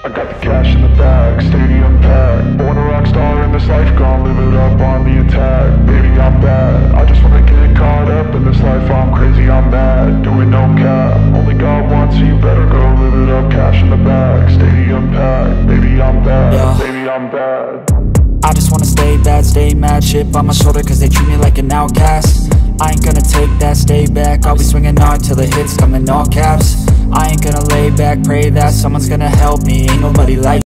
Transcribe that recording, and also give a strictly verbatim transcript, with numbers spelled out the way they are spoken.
I got the cash in the bag, stadium packed. Born a rock star in this life, gon' live it up on the attack. Baby, I'm bad, I just wanna get caught up in this life. I'm crazy, I'm mad, doing no cap. Only God wants you, better go live it up. Cash in the bag, stadium packed. Baby, I'm bad, yeah. Baby, I'm bad. I just wanna stay bad, stay mad. Chip on my shoulder cause they treat me like an outcast. I ain't gonna take that, stay back. I'll be swinging hard till the hits come in all caps. I ain't gonna lay back, pray that someone's gonna help me. Ain't nobody like